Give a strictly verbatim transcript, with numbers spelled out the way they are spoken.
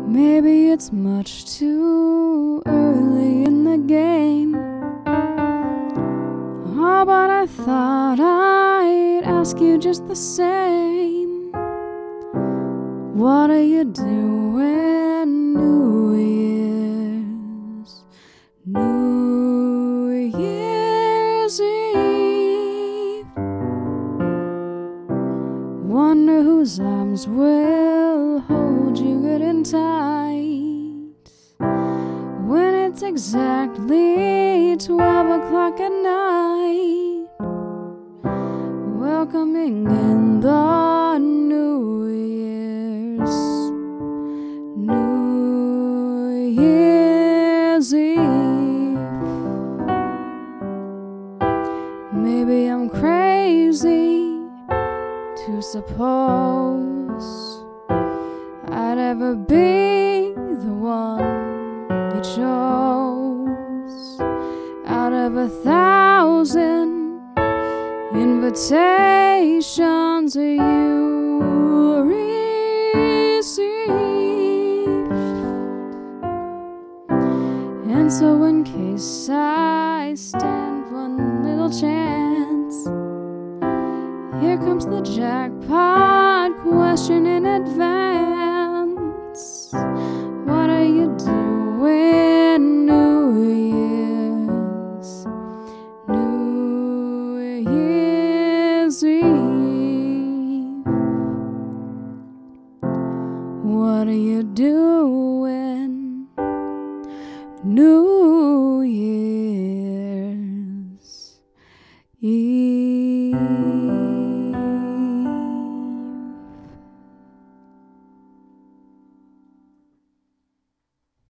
Maybe it's much too early in the game. Oh, but I thought I'd ask you just the same. What are you doing New Year's? New Year's Eve. Wonder whose arms will hold you good and tight when it's exactly twelve o'clock at night, welcoming in the New Year's, New Year's Eve. Maybe I'm crazy to suppose I'd ever be the one you chose out of a thousand invitations you received. And so in case I stand one little chance, here comes the jackpot question in advance. What are you doing New Year's? New Year's Eve. What are you doing New Year's?